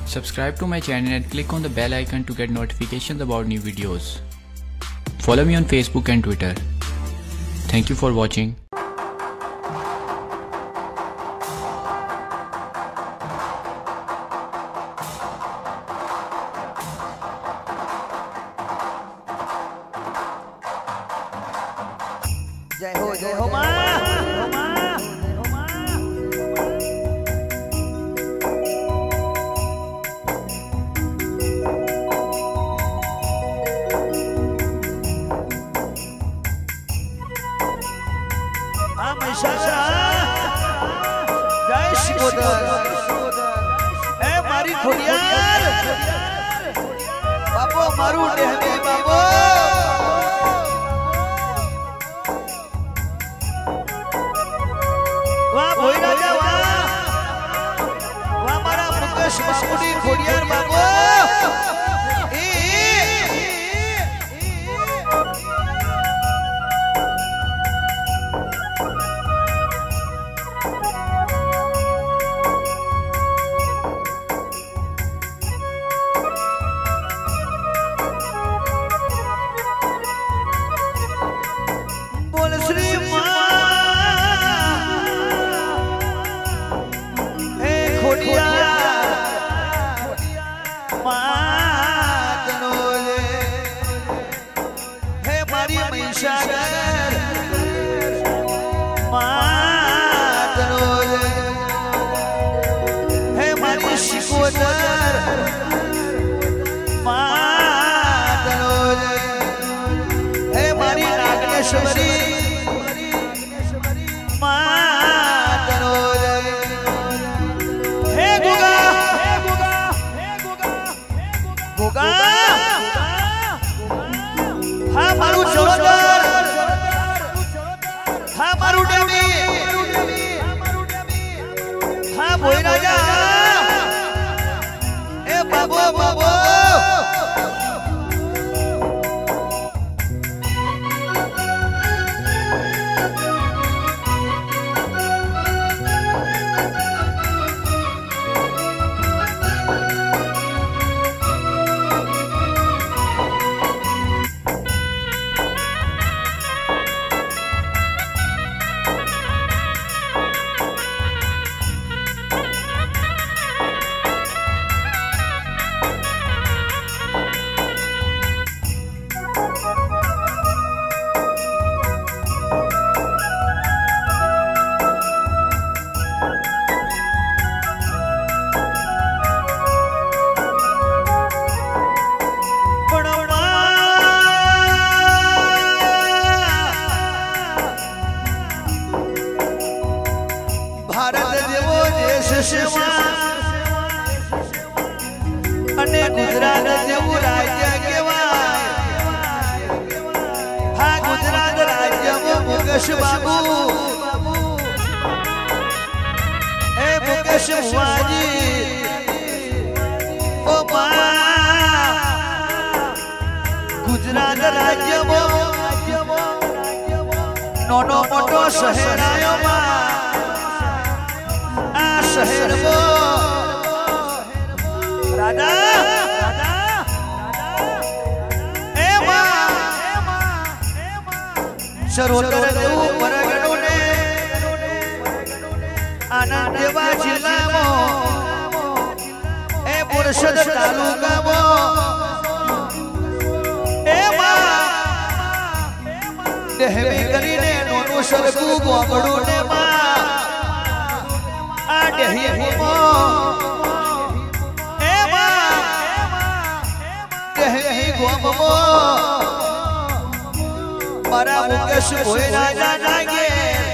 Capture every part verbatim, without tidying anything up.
Subscribe to my channel and click on the bell icon to get notifications about new videos. Follow me on Facebook and Twitter. Thank you for watching. जय हो जय हो माँ जय शिकोदर ए मारी खोडियार बाबो मारू डेहने बाबो वाह भोई राजा वाह वाह मारा मुकेश बाबूनी खोडियार बाबो भोई राजा ए बाबो बाबो અને ગુજરાત જેવું રાજ્ય કહેવાય હા ગુજરાત રાજ્યમાં મુકેશ બાબુ એ મુકેશ ભુવાજી ઓ મા ગુજરાત રાજ્યમાં નાનો મોટો શહેરાયોમાં આ શહેરમાં राजा ए मां सरोवर देव परगणो ने आनंद देवा जिल्लामो ए पुरशद तालुकामो ए मां देहवी करीने नोनो सरकू गोगडो ने मां आ देही मो मारा मुकेश भोई राजा नागे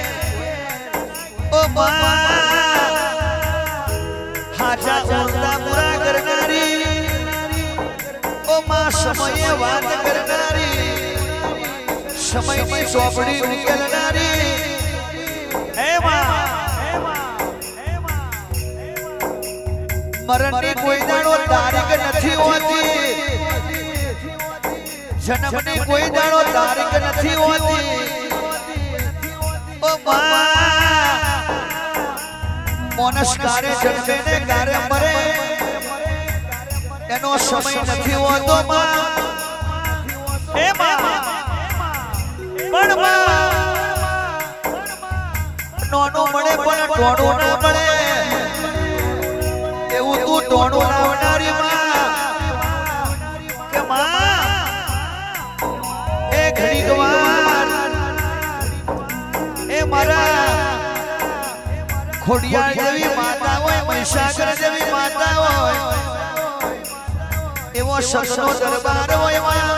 ओ मां हाजा ओंदा पूरा करनारी ओ मां समय बात करनारी समय में चौपड़ी निकलनारी हे मां मरण की कोई दाड़ो तारीख नहीं होती जन्म ने कोई दाड़ो तारीख नहीं होती ओ मां मोनस कार्य जन्मे ने कार्य मरे समय નથી હોતો માં એ માં પણ માં નોનો મળે પણ ટોણું ના મળે એવું તું ટોણું લાવનારી માં કે માં એ ઘડીક વાર એ મારા ખોડિયાર જેવી માતા હોય મહિષાસુર જેવી માતા હોય એવો સગનો દરબાર હોય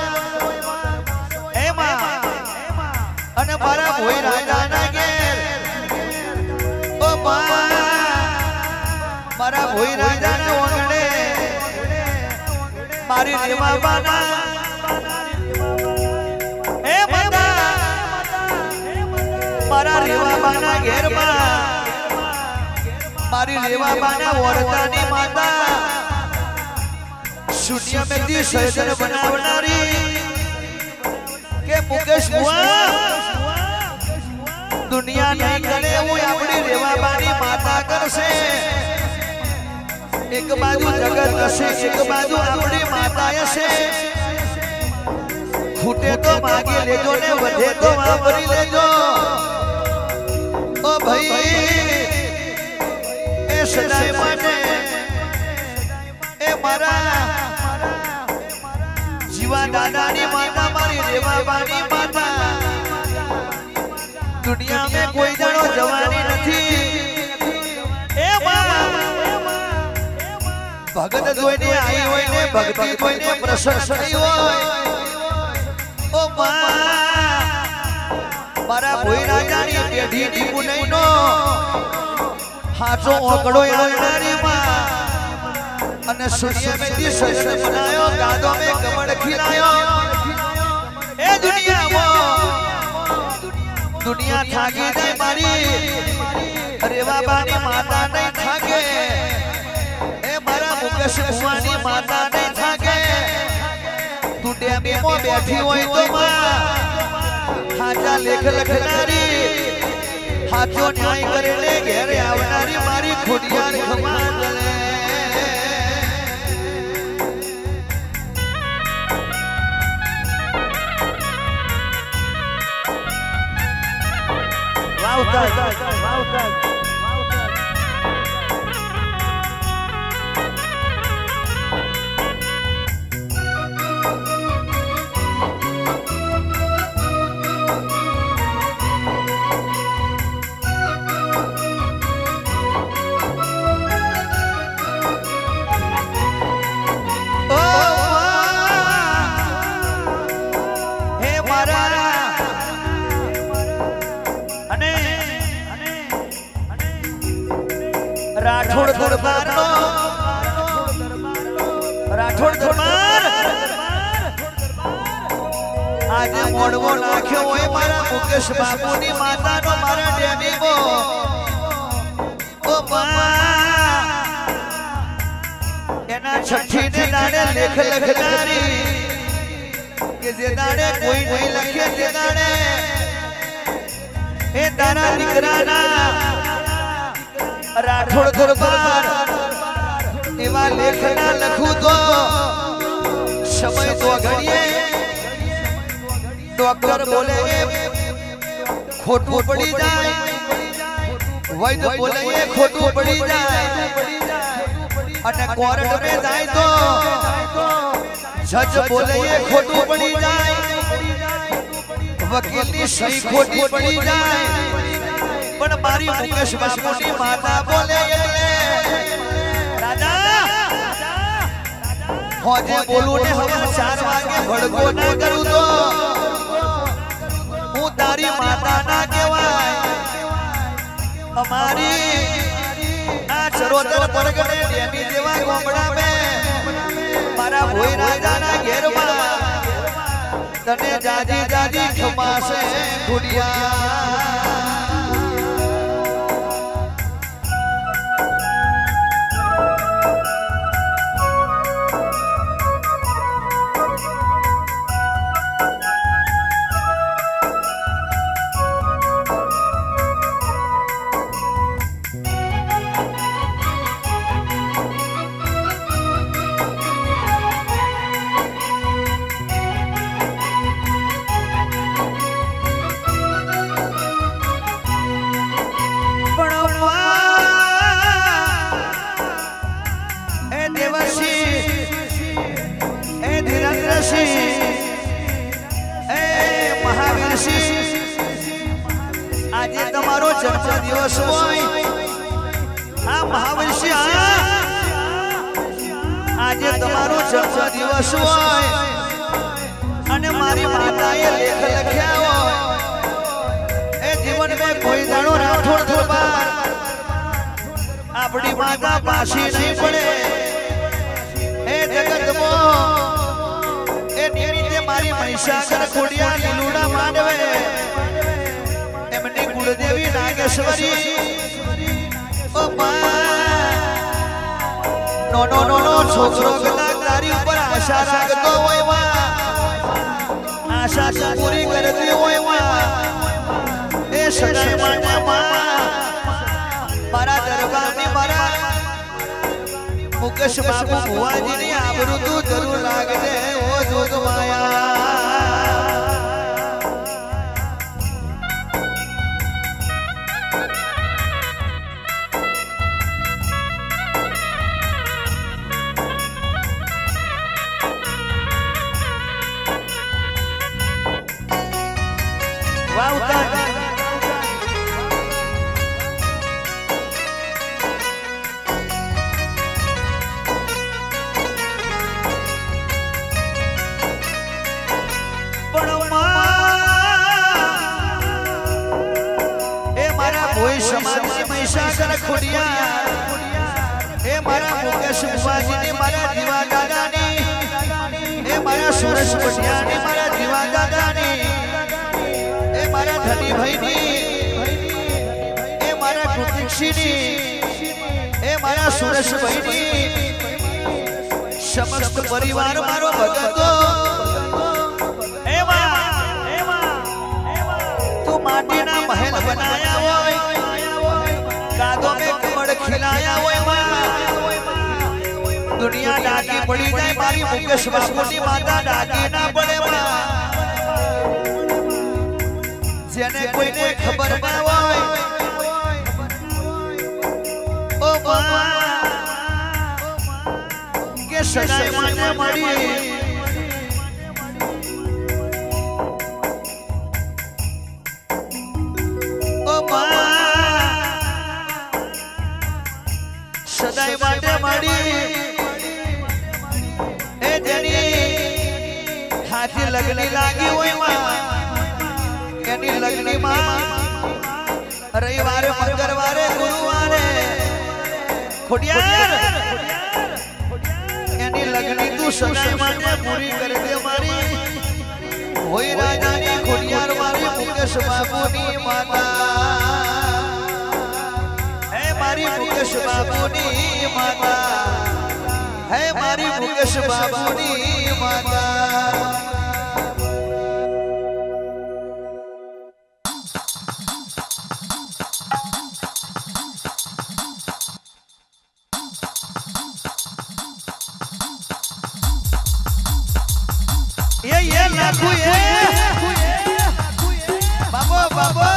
એમાં અને મારા ભોઈ રાજાના ઘેર ઓ માં મારા ભોઈ રાજાના ઓગણે મારી રેવાબાના એ માતા મારા રેવાબાના ઘેરમાં मारी रेवाबाना वरदानी माता शून्य में दी शैतान बनावनारी के मुकेश बुआ दुनिया नहीं करे वो अपनी रेवाबानी माता करसे एक बाजू जगत करसे एक बाजू अपनी माता से फूटे तो मांगे ले जो ने वधे तो वापरी ले जो ओ भाई सदाई माने ए मारा जीवा दादानी माता मारी रेवाबानी माता दुनिया में कोई जणो जवानी नहीं ए मां भगत जोईने आई होय ने भक्ति जोईने प्रशंसा नहीं होय ओ मां मारा भोई राजानी पेढ़ी नी मुनई नो हाथों ओकड़ो यारनारी मां अने सूर्य में दी सजन बनायो गादों में कमल खिलायो ए दुनिया वो दुनिया थाकी दे मारी रेवाबानी माता नहीं थाके ए मारा मुकेश बुआनी माता नहीं थाके तू डेमी मो बैठी होय तो मां हाजा लेख लखनारी हाथों न्याय करने घेरे आवनारी मारी खुदियार खमान ले वाउता वाउता राठौड़ दरबार नो राठौड़ दरबार आज मोड़वो नाख्यो होय मारा मुकेश बाबूनी माता नो मारा डेमी मो ओ मां एना छठी ने दाड़े लेख लखनारी के जे दाड़े कोई नहीं लखे जे दाड़े ए दारा निकराना राठौड़ दरबार एवा लेखना लखू तो समय तो घड़िए डॉक्टर बोले खोटू पड़ी जाए वैद्य बोले ये खोटू पड़ी जाए अने कोर्ट में जाए तो जज बोले ये खोटू पड़ी जाए वकील की सही खोटी पड़ी जाए पण मारी मुकेश बाबूनी माता बोले राजा होजे बोलू ने हम चार वागे भड़को ना करू तो हूँ तारी माता ना केवाय हमारी आ चरोतर परगणे डेमी जेवा गोमड़ा में मारा भोई राजा ना घेर में तने जाजी जाजी खमासे खुडिया देवर्षि ए धीरेन्द्रषि ए महावीरषि आज तमारो जन्म दिवस होय आ महावीरषि आज तमारो जन्म दिवस होय अने मारी माताए लेख लख्या होय ए जीवन में कोई दाड़ो राठौड़ दरबार अपनी माता पासी नहीं पड़े ए जगत मो ए निमित्ते मारी महिषासुर खोड़िया लीलूड़ा मानवे एमनी कुलदेवी नागेश्वरी ओ मां नो नो नो नो छोकरो कदा तारी ऊपर आशा राखतो होय मां आशा पूरी करती होय मां ए सदाय माने मां मारा दरबारनी मारा मुकेश बाबू बुआजीनी आबरू तू जरूर लागदे ओ जोग माया वाह उतार महिषासुर खोड़िया ए मारा मुकेश बुआजीनी मारा जीवा दादानी ए मारा सुरेश पटियानी मारा जीवा दादानी ए मारा धनी भाईनी ए मारा कृतिक्षीनी ए मारा सुरेश भाईनी समस्त परिवार मारो भगतो ए मां ए मां तू माटीना महल बनाया होय कादों में कमड़ खिलाया होय मां दुनिया डाकी पड़ी जाए मारी मुकेश बाबूनी माता डाकी ना पड़े मां जेने कोई ने खबर ना होय ओ मां के सदाय माने मड़ी ओ मां सदाय माटे मड़ी ए जेनी हाथी लगनी लागी होय मां एनी लगनी मां रविवार मंगलवार गुरुवार खोड़ियार एनी लगनी तू सदाय माटे पूरी कर दे मारी होय राजानी खोड़ियार मारी मुकेश बाबूनी माता मारी मुकेश बाबूनी माता है मारी मुकेश बाबूनी माता ये ये लाखू ये बाबो बाबो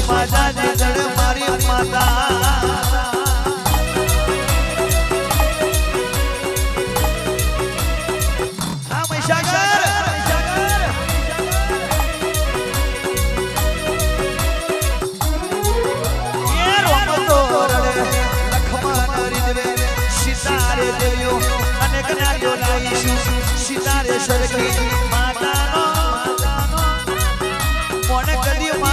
माता जी जड़ मारी माता हाँ महिषागर ये रोमतो रड़े लखमान रिदवे सितारे देवियो अनेक नारियो लाईशु सितारे सरकी माता नो मोने कदी मां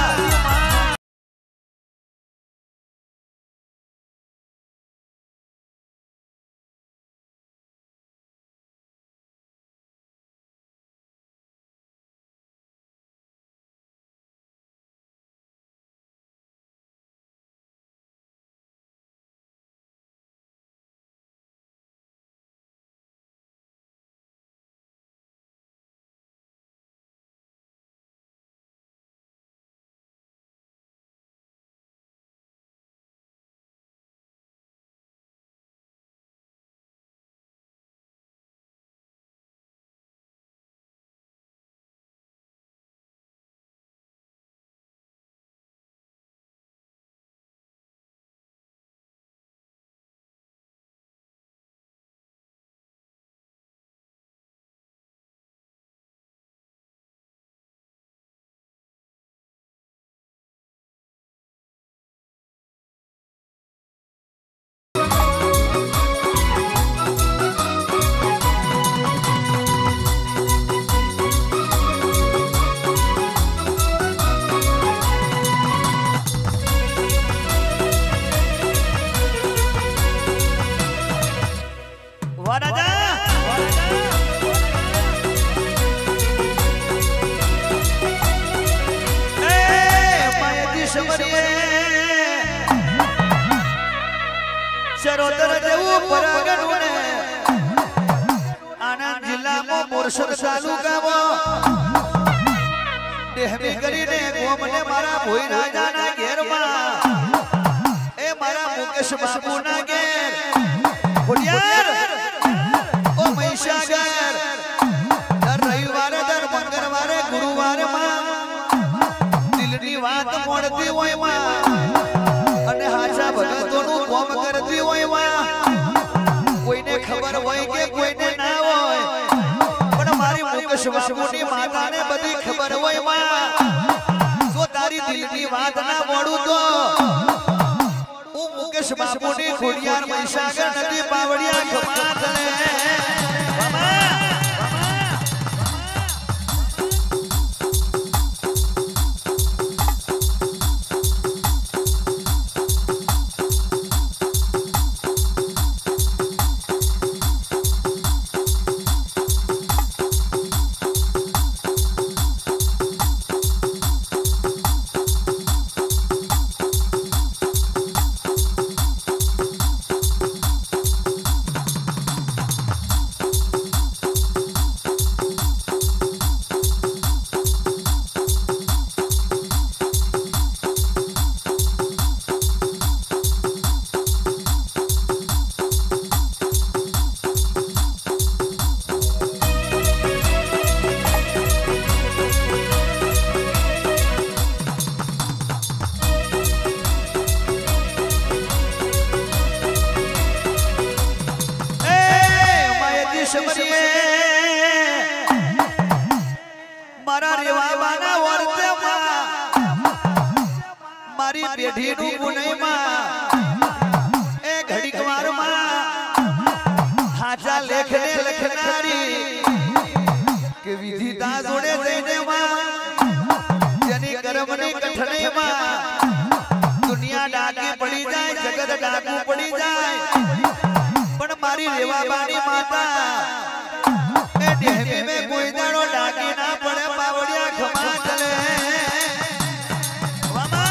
चरोतर देऊ परगणुने आनंद जिल्ला मो मोरसर तालुकाમાં દેહમી કરીને ગોમને મારા ભોઈ રાજાના ઘેરમાં એ મારા મુકેશ બાબુના ઘેર ખોડિયાર ઓ મહીસાગર દર રવિવારે દર મંગળવારે ગુરુવારે માં દિલની વાત મોડતી હોય માં અને હાચા ભગતોનું કોમ કરતી હોય માં કોઈને ખબર હોય કે કોઈને ના હોય પણ મારી મુકેશ બાબુની માતાને બધી ખબર હોય માં જો તારી દિલની વાત ના મોડું તો હું મુકેશ બાબુની ખોડિયાર મહીસાગર નદી પાવડિયા ખમાત લે બાબા मारा रेवाबाना वर्ते मारी पेढ़ी नु गुनई ए घड़ीक वार हाचा लेखने लखनारी के विधिता जोड़े जईने जनी कर्मनी कठने दुनिया डाकी पड़ी जाए जगत डाकू पड़ी जाए पण मारी रेवाबानी माता ए देहमी में कोई दाड़ो डाकी ना पड़े पावड़िया खमा चले वामा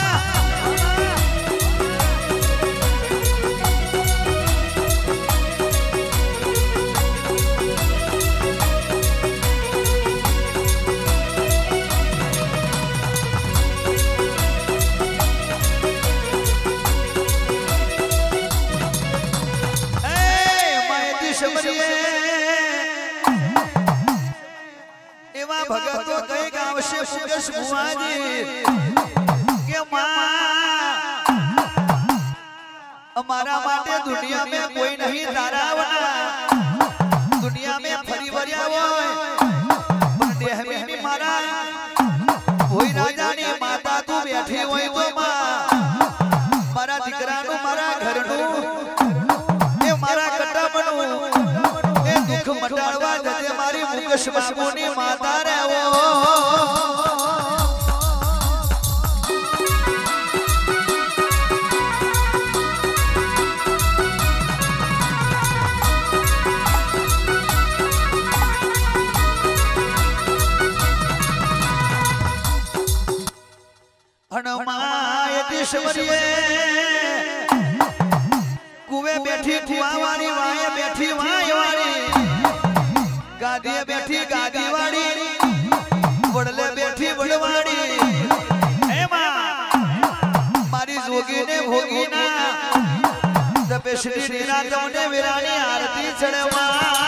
भगत तो कई गाँव से मुकेश बुआजी के हमारा माटे दुनिया में कोई नहीं तारा बना दुनिया में फरी भरिया वो देह में भी मारा कोई राजा ने माता तू बैठी हुई तो मां मारा दिकरा नु मारा घर नु ए मारा कट्टा बनू ए दुख मटाड़वा जते मारी मुकेश बाबू नी माता रे वो कुएं बैठी कुआ वाली वाए बैठी वाए वाली गादी बैठी गादी वाली बड़ले बैठी बड़वाड़ी हे मां मारी जोगी ने भोगी ना तपेश्री नीरा तमने वीरानी आरती चढ़वा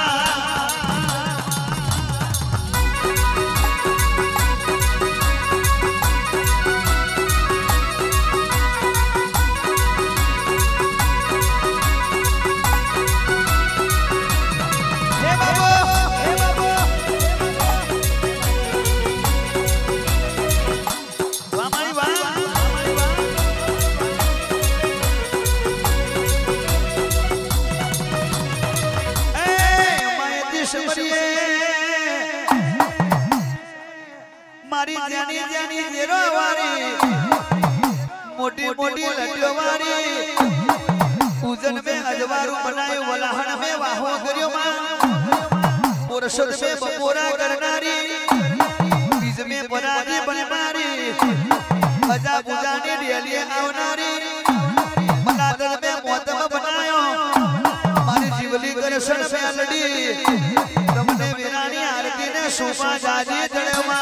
मारी जानी जानी जेरो वारी मोटी मोटी लटियो वारी पूजन में अजवारू बनाए वलाहन में वाहो करियो मां पुरुषद में बपोरा करनारी बीज में पराजी बनमारी अजा बुजानी डेलिए आवनारी मनादन में मोतम बनायो मारी जीवली करशन में लड़ी तमने वीरानी आरती ने शोभा जाजी जड़वा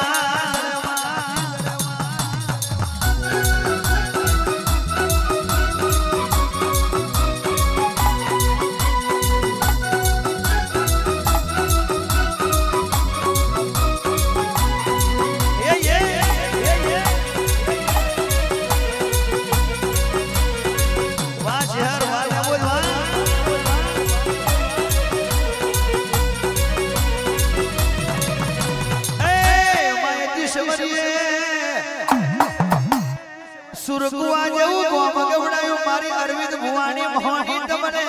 सुरकुआ जाऊ गोम गवड़ायो मारी अरविंद भुवानी मोहनी तमने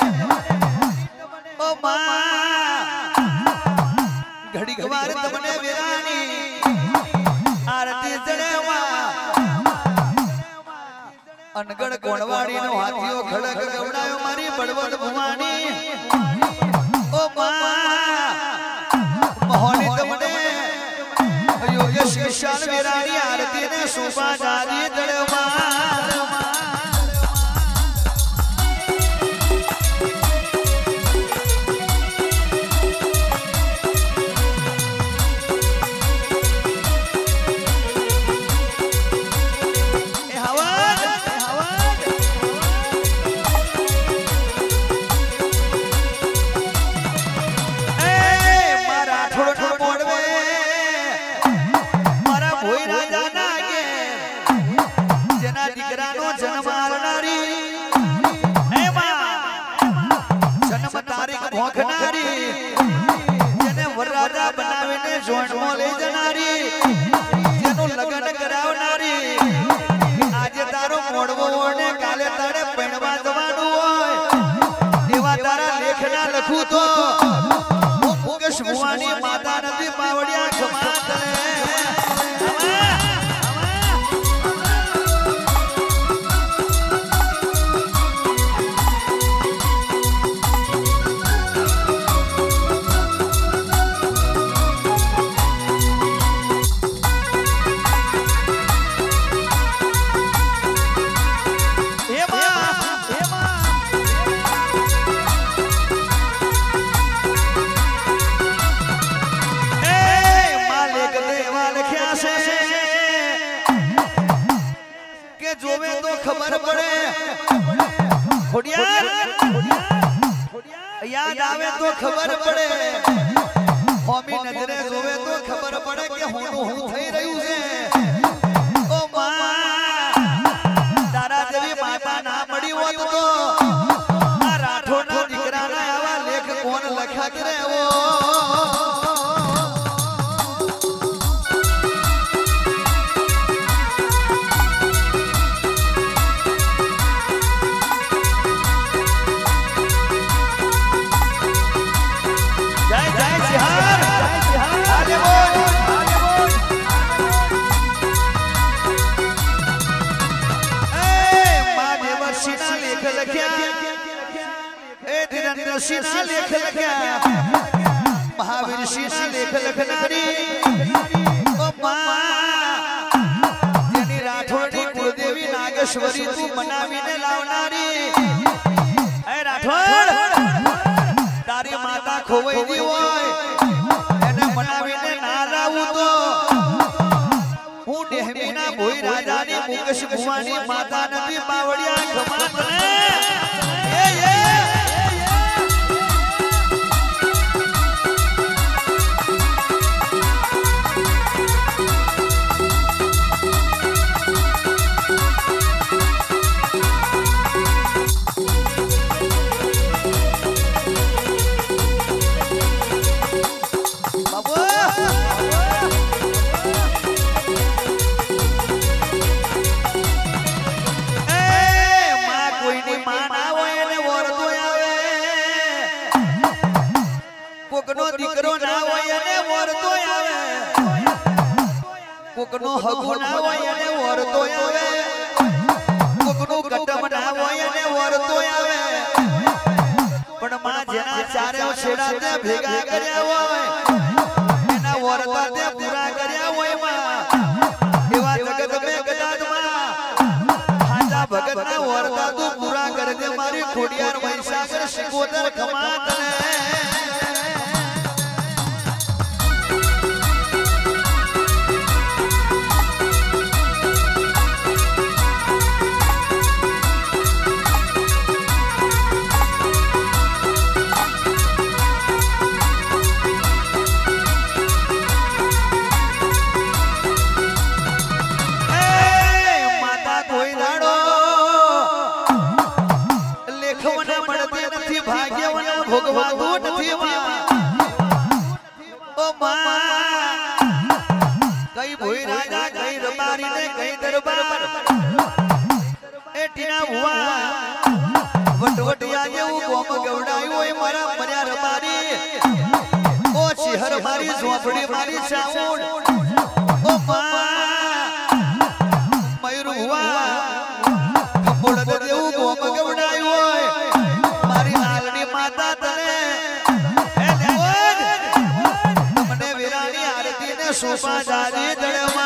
ओ मां घड़ी घवार तमने वीरानी आरती चढ़वा अनगढ़ कोणवाड़ी नो हाथियो खड़क गवड़ायो मारी बड़वड़ भुवानी ओ मां मोहनी तमने योगेश किशन वीरानी आरती ने शोभा जारी दड़वा आज तारो मोड़वो ने काले तारे पेणवा जवानु होय देवा तारा लेखना लखू तो मुकेश भुवानी माता नदी पावड़िया खमात खबर पड़े याद आवे तो खबर पड़े होमी नजरे जोवे तो खबर पड़े कि होनो हूं થઈ રહ્યું છે ओ मां सिंह ना लेख लख्या महावीर सिंह ना लेख लखनारी ओ मां जेनी राठोडनी कुलदेवी नागेश्वरी तू मनावीने लावनारी ए राठोड तारी माता खोवाई दी होय એને મનાવીને ના લાવું તો હું ડેહમીના ભોઈ રાજાની મુકેશ ભુવાની માતા નથી બાવળિયા ખમાતને એ એ દીકરો ના હોય અને વરતો આવે કોકનો હગુ ના હોય અને વરતો આવે કોકનો કટમ ના હોય અને વરતો આવે પણ માં જેના ચારે છેડા તે ભેગા કર્યા હોય એના વરતા તે પૂરા કર્યા હોય માં એવા જગત મે ગદાદ માં હાજા ભગત ના વરતા તું પૂરા કરી દે મારી ખોડિયાર મહીસાગર શિકોતર ખમાત ને कई भोई राजा कई रबारी ने कई दरबार ए टीना हुआ वटवटिया जेऊ गोम गवडायो ए मारा मर्या रबारी ओ शहर मारी झोपड़ी मारी चाउड ओ मां मयूर हुआ खपोड़ देऊ गोम गवडायो मारी हालनी माता तने सोपा जारी दड़मा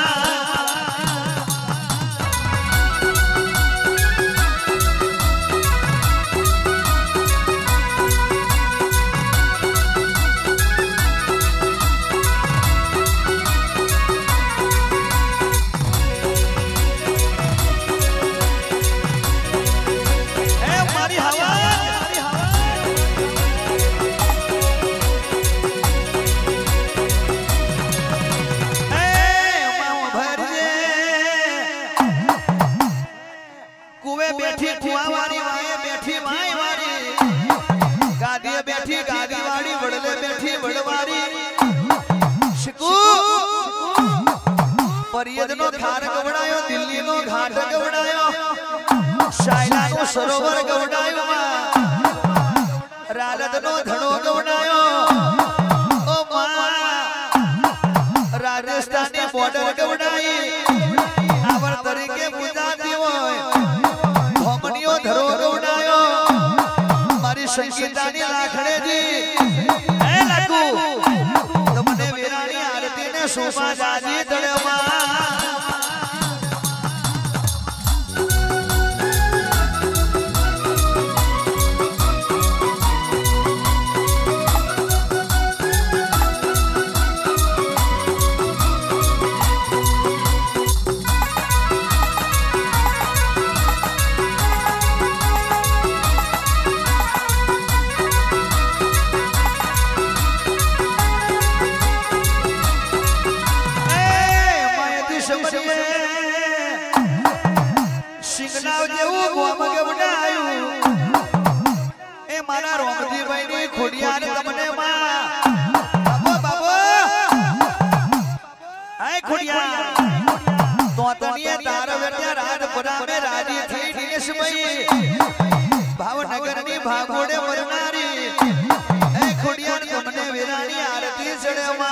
बैठी कुआवारी वाए बैठी वाए वारी गादी बैठी गादी वाली बड़ले बैठी बड़वारी शिकू परियद नो खार गवड़ायो दिल्ली नो घाट गवड़ायो शायला नो सरोवर गवड़ायो रालद नो धड़ो गवड़ायो ओ मां राजस्थानी बॉर्डर गवड़ाई आवर तरीके पूजा दियो धरो गवडायो मारी संगीतानी लाखड़े जी ए लाकू तमने वीरानी आरती ने शोभा जाजी दड़मा भावनगर नी भागोड़े मरनारी ए खुड़ियान तुमने वीरानी आरती चढ़वा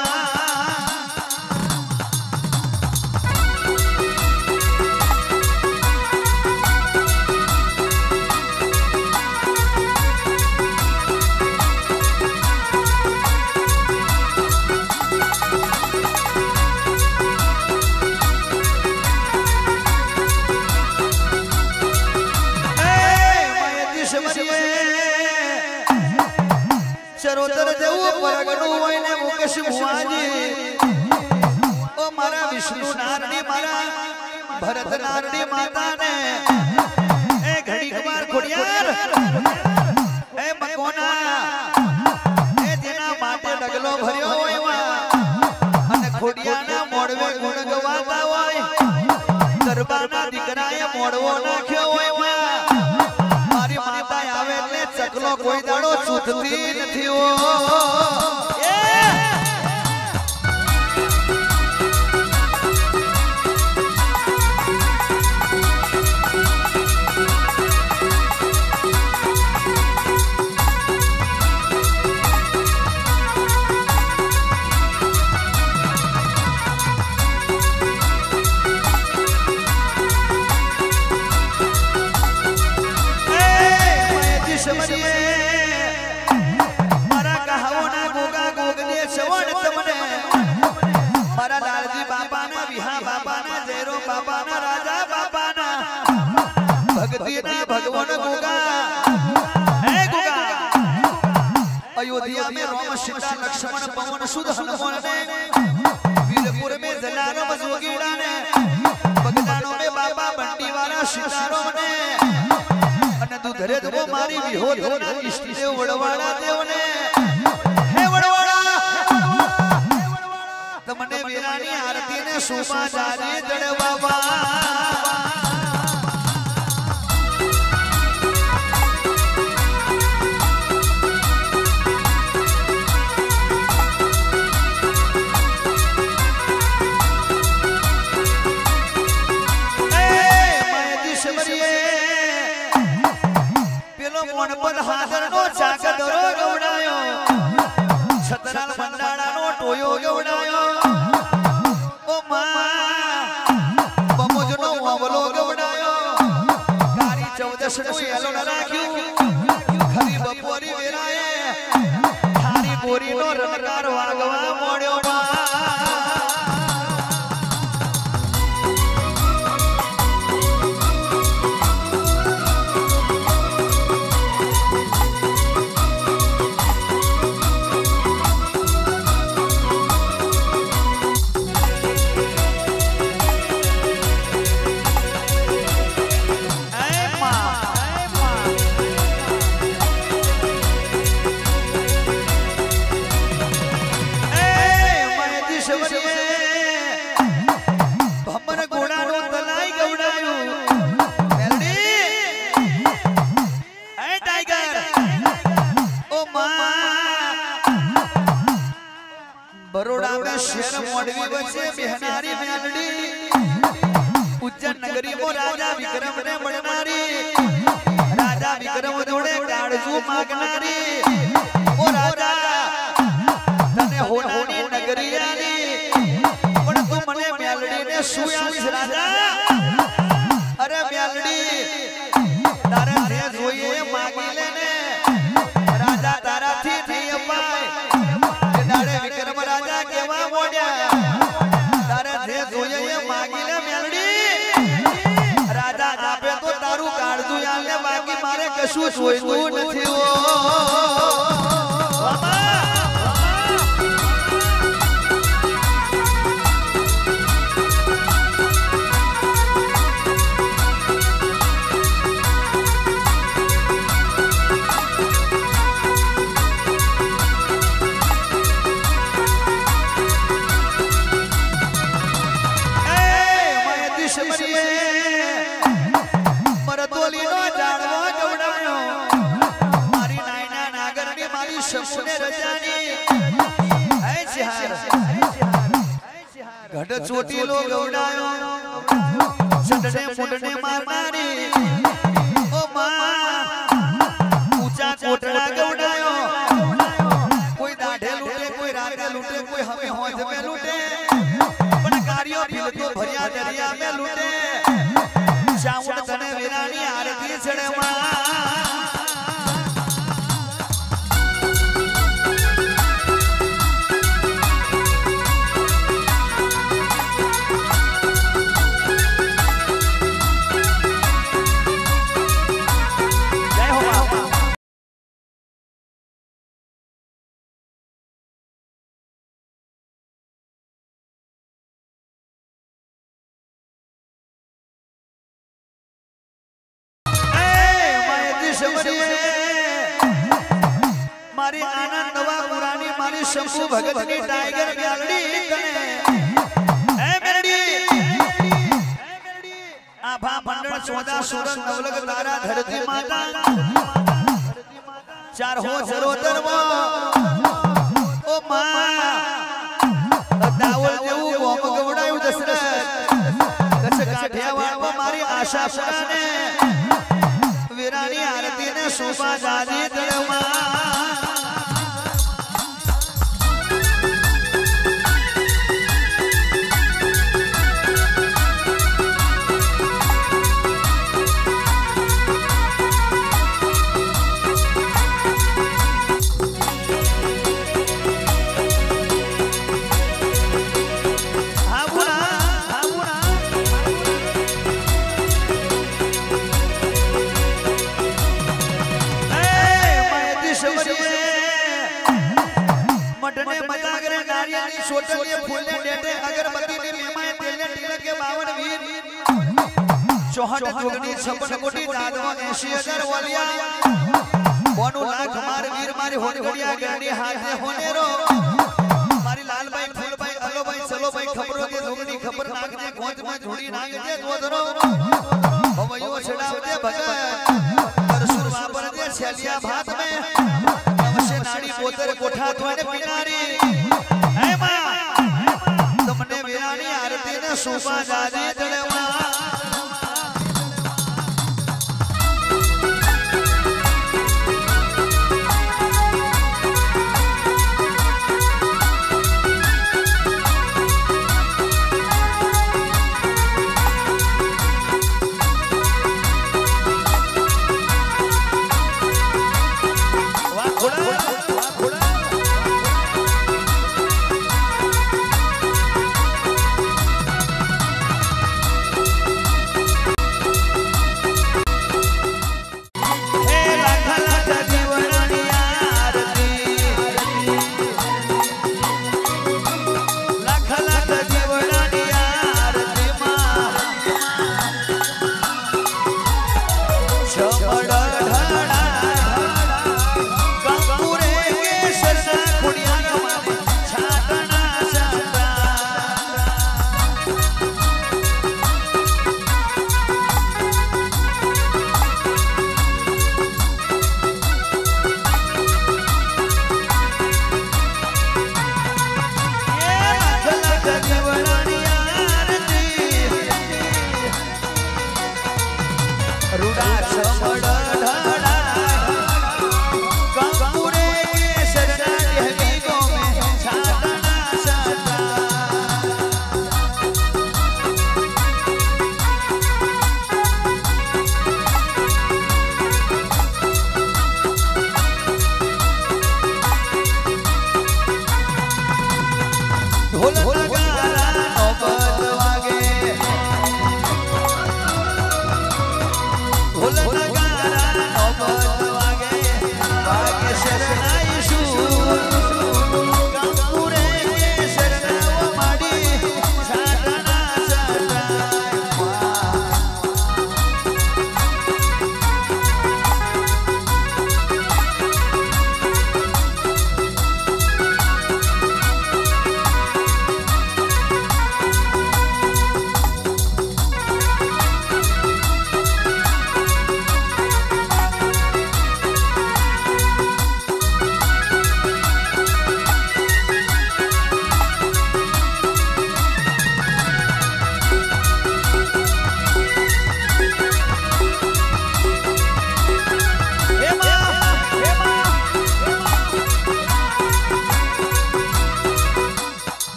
नारणी मारा भरत नारणी माता ने ए घड़ी कुमार खोडियार ए मकोना ए जेना माटे डगलो भर्यो होयवा अने खोडियाना मोडवे गुण गवाता होय दरबारना दीकराए मोडवो नाख्यो होयवा मारी माता आवे એટલે ચકલો કોઈ દાડો ચૂથતી નથી ઓ भगवान गोगा हे गोगा अयोध्या में राम सीता लक्ष्मण पवन सुध हनुमान ने वीरपुर में जलाराम जोगीड़ा ने बगदानों में बाबा बंडीवाला सीताराम ने अने दुधरे धो मारी विहोधना इष्ट देव वड़वाड़ा देव ने हे वड़वाड़ा तमने वीरानी आरती ने शोभा जारी जड़ बाबा पर हाजर नो चाकत रो गवडायो छतराल मंडाड़ा नो टोयो गवडायो ओ मां बमुज नो वावलो गवडायो कारी चौदस नो येलो न राख्यू खरी बपोरी वेराए थारी बोरी नो रनकार वागवा मोड्यो मां बरोड़ा में शेर मोडवी बचे बिहनारी मेलडी उज्जैन नगरी में राजा विक्रम ने बननारी राजा विक्रम जोड़े काड़जू मागनारी ओ राजा तने होनी नगरी आनी पण तू मने मेलडी ने सुयास राजा अरे मेलडी तारे जे जोईए मागी लेने राजा तारा थी नहीं अपाय विक्रम राजा केवा मोड्या तारे जे जोये मागी ले मेलडी राजा आपे तो तारू काढजू याले बाकी मारे कशु जोईतू नथी ओ घट चोटी लो गवडायो चंडने मुंडने मारनारी ओ मां ऊंचा कोटड़ा गवडायो कोई दाढ़े लूटे कोई राते लूटे कोई हमें होज में लूटे पण कार्यो फिर तो भरिया दरिया में लूटे चाउंड तने वीरानी आरती चढ़े मां मारी आनंद नवा पुरानी मारी शंभू भगत की टाइगर ब्यालड़ी तने ए मेलडी आभा मंडल चौदह सूरज नवलग तारा धरती माता चार हो जरोदर वो ओ मां दावल देऊ गोम गवडायू दशरथ कस काठियावाड़ मारी आशा पुराने वीरानी आरती ने शोभा जादी तड़मा मटने मजागरे नारियाली छोटले फूलने डेटे अगरबत्ती ने मेमाए तेलने तिलक के बावन वीर चौहट जोगनी छप्पन कोटी दादवा ऐसी हजार वालिया बोनु लाख मार वीर मारी होने घड़िया गंडी हाथे होने रो मारी लाल भाई फूल भाई अलो भाई चलो भाई खबरों के जोगनी खबर नाग दे गोद में झोड़ी नाग दे दो धरो भवयो छड़ाव दे भगत परसुर वापर दे छलिया भात में नाड़ी पोतर कोठा थोड़े पिनारी है मां तुमने वीरानी आरती ने शोभा जादी तड़मा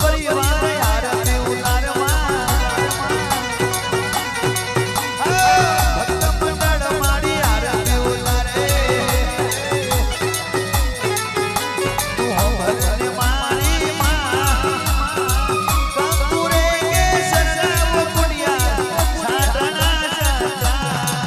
परिवार आरती उतार भक्त मंडल मारी आरती उतारे तू हो भजन मारी मां कंकुरे के सजाव पुनिया छाटना छाटा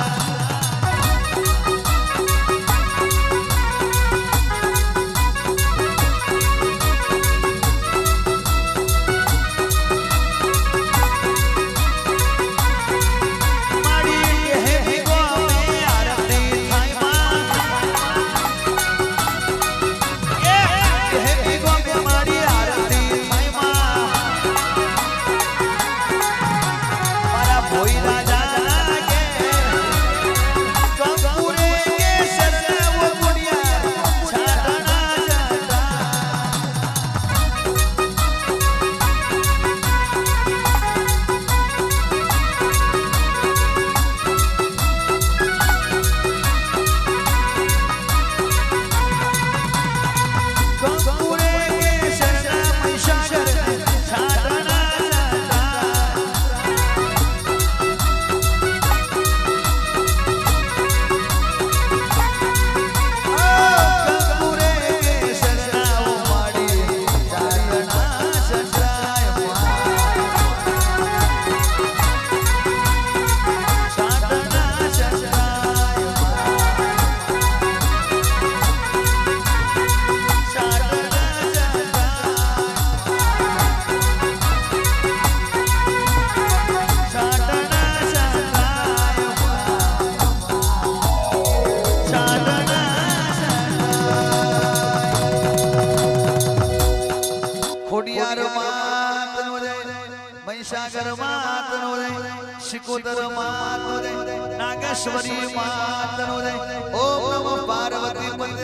खोडियार मात नो रे महिषागर मात नो रे शिकोतर मात नो रे नागेश्वरी मात नो रे ओम नमो पार्वती